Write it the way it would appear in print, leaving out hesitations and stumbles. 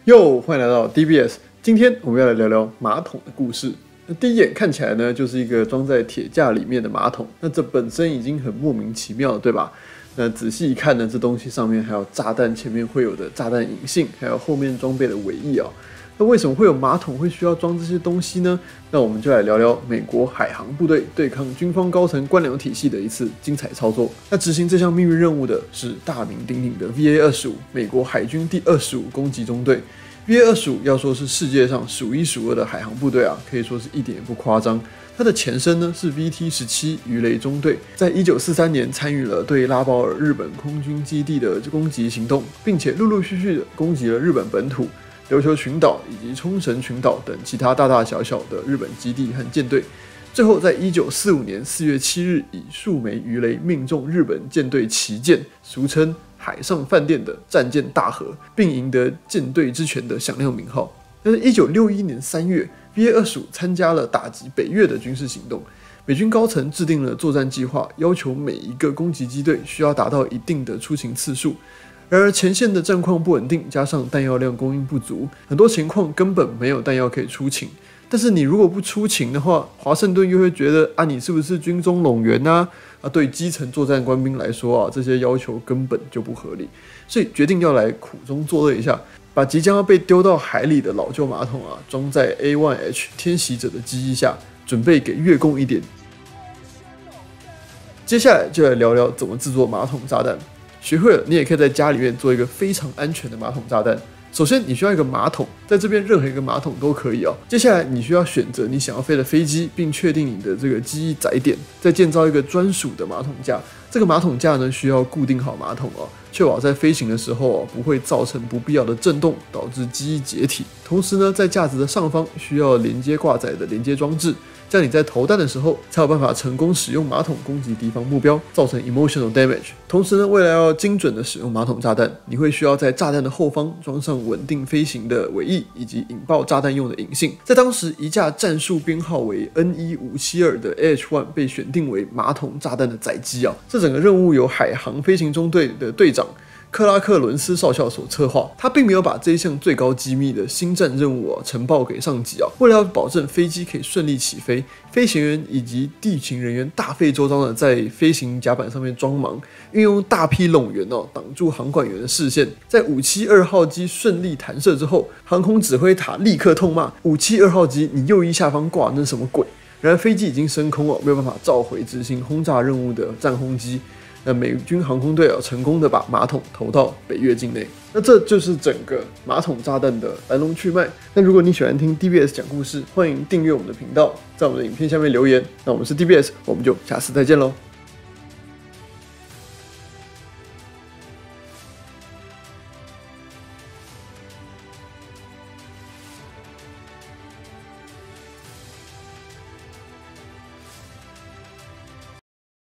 哟，欢迎来到 DBS。今天我们要来聊聊马桶的故事。那第一眼看起来呢，就是一个装在铁架里面的马桶。那这本身已经很莫名其妙了，对吧？那仔细一看呢，这东西上面还有炸弹前面会有的炸弹引信，还有后面装备的尾翼啊。那为什么会有马桶会需要装这些东西呢？那我们就来聊聊美国海航部队对抗军方高层官僚体系的一次精彩操作。那执行这项秘密任务的是大名鼎鼎的 VA-25，美国海军第25攻击中队。VA-25要说是世界上数一数二的海航部队啊，可以说是一点也不夸张。它的前身呢是 VT-17鱼雷中队，在1943年参与了对拉保尔日本空军基地的攻击行动，并且陆陆续续的攻击了日本本土、琉球群岛以及冲绳群岛等其他大大小小的日本基地和舰队。最后在1945年4月7日以数枚鱼雷命中日本舰队旗舰，俗称海上饭店的战舰大和，并赢得舰队之权的响亮名号。但是1961年3月 VA-25 参加了打击北越的军事行动，美军高层制定了作战计划，要求每一个攻击机队需要达到一定的出勤次数。然而前线的战况不稳定，加上弹药量供应不足，很多情况根本没有弹药可以出勤。但是你如果不出勤的话，华盛顿又会觉得啊，你是不是军中冗员啊？对基层作战官兵来说啊，这些要求根本就不合理，所以决定要来苦中作乐一下，把即将要被丢到海里的老旧马桶啊，装在 A1H 天袭者的机翼下，准备给月供一点。接下来就来聊聊怎么制作马桶炸弹。学会了，你也可以在家里面做一个非常安全的马桶炸弹。首先，你需要一个马桶，在这边任何一个马桶都可以哦。接下来，你需要选择你想要飞的飞机，并确定你的这个机翼载点，再建造一个专属的马桶架。这个马桶架呢，需要固定好马桶哦，确保在飞行的时候不会造成不必要的震动，导致机翼解体。同时呢，在架子的上方需要连接挂载的连接装置，这样你在投弹的时候才有办法成功使用马桶攻击敌方目标，造成 emotional damage。同时呢，为了要精准的使用马桶炸弹，你会需要在炸弹的后方装上稳定飞行的尾翼以及引爆炸弹用的引信。在当时，一架战术编号为 N1572的 AH-1 被选定为马桶炸弹的载机啊。这整个任务由海航飞行中队的队长克拉克伦斯少校所策划，他并没有把这一项最高机密的星战任务呈报给上级啊。为了要保证飞机可以顺利起飞，飞行员以及地勤人员大费周章的在飞行甲板上面装忙，运用大批拢员挡住航管员的视线。在572号机顺利弹射之后，航空指挥塔立刻痛骂572号机，你右翼下方挂那是什么鬼？然而飞机已经升空没有办法召回执行轰炸任务的战轰机。那美军航空队成功的把马桶投到北越境内。那这就是整个马桶炸弹的来龙去脉。那如果你喜欢听 DBS 讲故事，欢迎订阅我们的频道，在我们的影片下面留言。那我们是 DBS， 我们就下次再见喽。